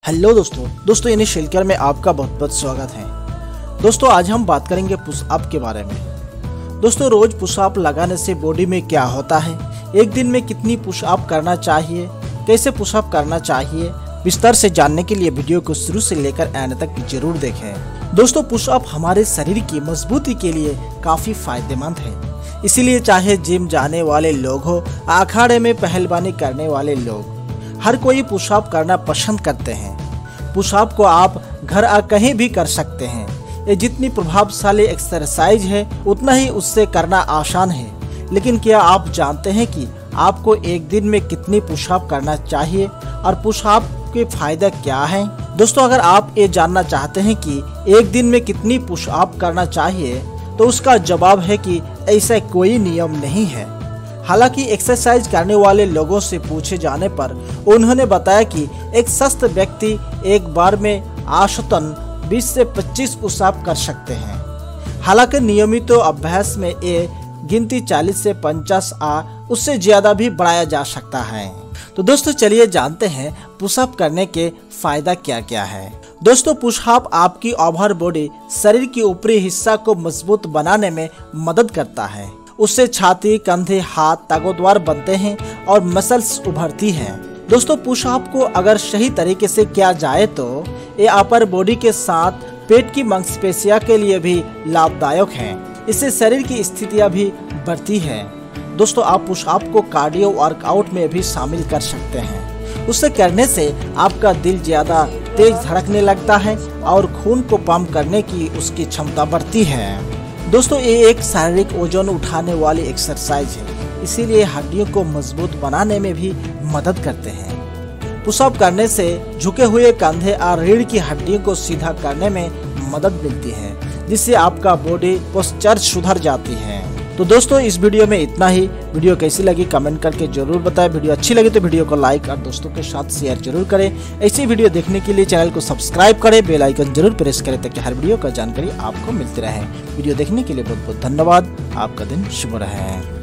Hello दोस्तों यानी शिलकर में आपका बहुत बहुत स्वागत है। दोस्तों आज हम बात करेंगे पुशअप के बारे में। दोस्तों रोज पुशअप लगाने से बॉडी में क्या होता है, एक दिन में कितनी पुशअप करना चाहिए, कैसे पुशअप करना चाहिए, विस्तार से जानने के लिए वीडियो को शुरू से लेकर एंड तक जरूर देखें। दोस्तों पुशअप हमारे शरीर की मजबूती के लिए काफी फायदेमंद है, इसीलिए चाहे जिम जाने वाले लोग हो, अखाड़े में पहलवानी करने वाले लोग, हर कोई पुशअप करना पसंद करते हैं। पुशअप को आप घर आ कहीं भी कर सकते हैं। ये जितनी प्रभावशाली एक्सरसाइज है उतना ही उससे करना आसान है। लेकिन क्या आप जानते हैं कि आपको एक दिन में कितनी पुशअप करना चाहिए और पुशअप के फायदे क्या हैं? दोस्तों अगर आप ये जानना चाहते हैं कि एक दिन में कितनी पुशअप करना चाहिए तो उसका जवाब है कि ऐसा कोई नियम नहीं है। हालांकि एक्सरसाइज करने वाले लोगों से पूछे जाने पर उन्होंने बताया कि एक स्वस्थ व्यक्ति एक बार में औसतन 20 से 25 पुशअप कर सकते हैं। हालांकि नियमित अभ्यास में ये गिनती 40 से 50 उससे ज्यादा भी बढ़ाया जा सकता है। तो दोस्तों चलिए जानते हैं पुशअप करने के फायदा क्या क्या है। दोस्तों पुशअप आपकी ओवर बॉडी शरीर की ऊपरी हिस्सा को मजबूत बनाने में मदद करता है। उससे छाती, कंधे, हाथ ताकतवर बनते हैं और मसल्स उभरती हैं। दोस्तों पुशअप को अगर सही तरीके से किया जाए तो ये अपर बॉडी के साथ पेट की मांसपेशियों के लिए भी लाभदायक है। इससे शरीर की स्थितियां भी बढ़ती है। दोस्तों आप पुशअप को कार्डियो वर्कआउट में भी शामिल कर सकते हैं। उससे करने से आपका दिल ज्यादा तेज धड़कने लगता है और खून को पंप करने की उसकी क्षमता बढ़ती है। दोस्तों ये एक शारीरिक वजन उठाने वाली एक्सरसाइज है, इसीलिए हड्डियों को मजबूत बनाने में भी मदद करते हैं। पुशअप करने से झुके हुए कंधे और रीढ़ की हड्डियों को सीधा करने में मदद मिलती है, जिससे आपका बॉडी पोस्चर सुधर जाती है। तो दोस्तों इस वीडियो में इतना ही। वीडियो कैसी लगी कमेंट करके जरूर बताएं। वीडियो अच्छी लगी तो वीडियो को लाइक और दोस्तों के साथ शेयर जरूर करें। ऐसी वीडियो देखने के लिए चैनल को सब्सक्राइब करें, बेल आइकन जरूर प्रेस करें ताकि हर वीडियो का जानकारी आपको मिलती रहे। वीडियो देखने के लिए बहुत बहुत धन्यवाद। आपका दिन शुभ रहे।